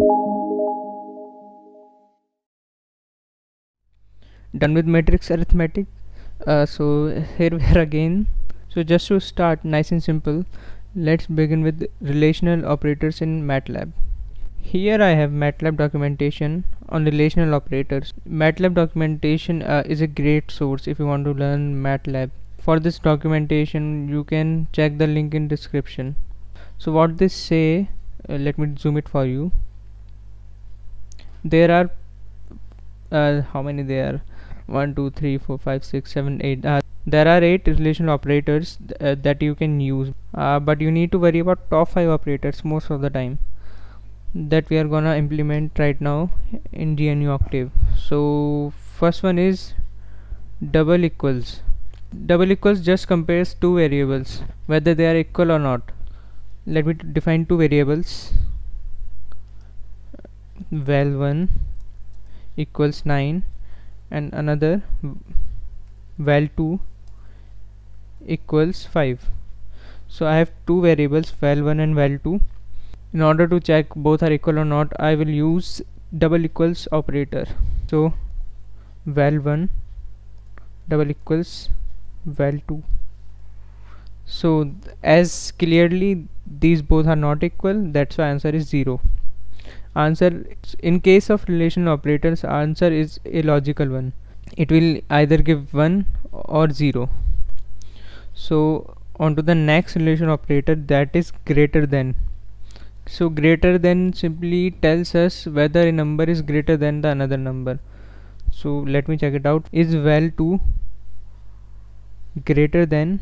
Done with matrix arithmetic. So here we are again. So just to start nice and simple, let's begin with relational operators in MATLAB. Here I have MATLAB documentation on relational operators. MATLAB documentation is a great source if you want to learn MATLAB. For this documentation you can check the link in description. So what they say, let me zoom it for you. There are how many there are? 1 2 3 4 5 6 7 8. There are 8 relational operators that you can use, but you need to worry about top 5 operators most of the time, that we are gonna implement right now in GNU Octave. So first one is double equals. Double equals just compares two variables whether they are equal or not. Let me define two variables. Val1 equals 9 and another val2 equals 5. So I have two variables, val1 and val2. In order to check both are equal or not, I will use double equals operator. So val1 double equals val2. So as clearly these both are not equal, that's why answer is 0. Answer in case of relational operators, answer is a logical one. It will either give 1 or 0. So on to the next relational operator, that is greater than. So greater than simply tells us whether a number is greater than the another number. So let me check it out. Is val2 greater than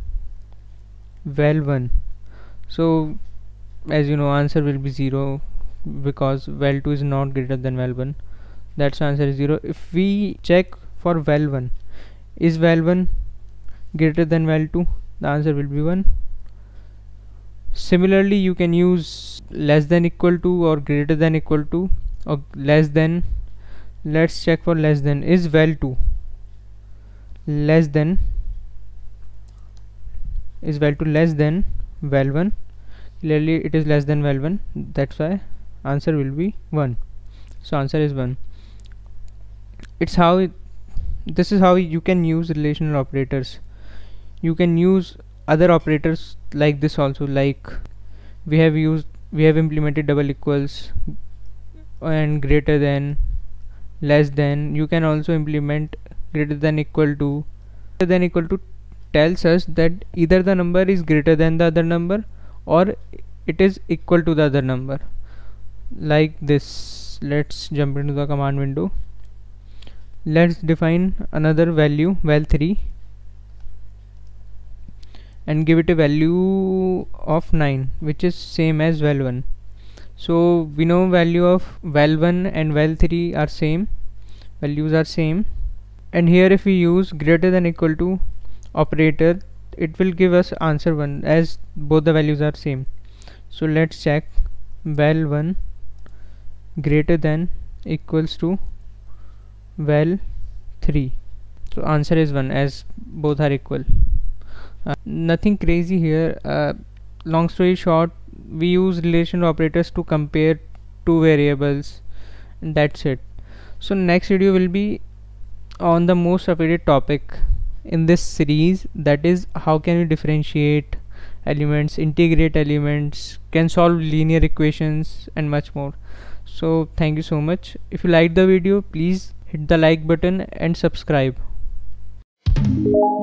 val1? So as you know, answer will be 0 because val2 is not greater than val1. That's answer is 0. If we check for val1, is val1 greater than val2? The answer will be 1. Similarly, you can use less than equal to or greater than equal to or less than. Let's check for less than. Is val2 less than? Is val2 less than val1? Clearly it is less than val1. That's why answer will be 1. So answer is 1. This is how you can use relational operators. You can use other operators like this also, like we have implemented double equals and greater than, less than. You can also implement greater than equal to. Greater than equal to tells us that either the number is greater than the other number or it is equal to the other number, like this. Let's jump into the command window. Let's define another value, val3, and give it a value of 9, which is same as val1. So we know value of val1 and val3 are same, values are same, and here if we use greater than equal to operator, it will give us answer 1 as both the values are same. So let's check val1 greater than equals to val3. So answer is 1 as both are equal. Nothing crazy here. Long story short, we use relational operators to compare two variables, and that's it. So next video will be on the most awaited topic in this series, that is how can we differentiate elements, integrate elements, can solve linear equations and much more. So thank you so much. If you liked the video, please hit the like button and subscribe.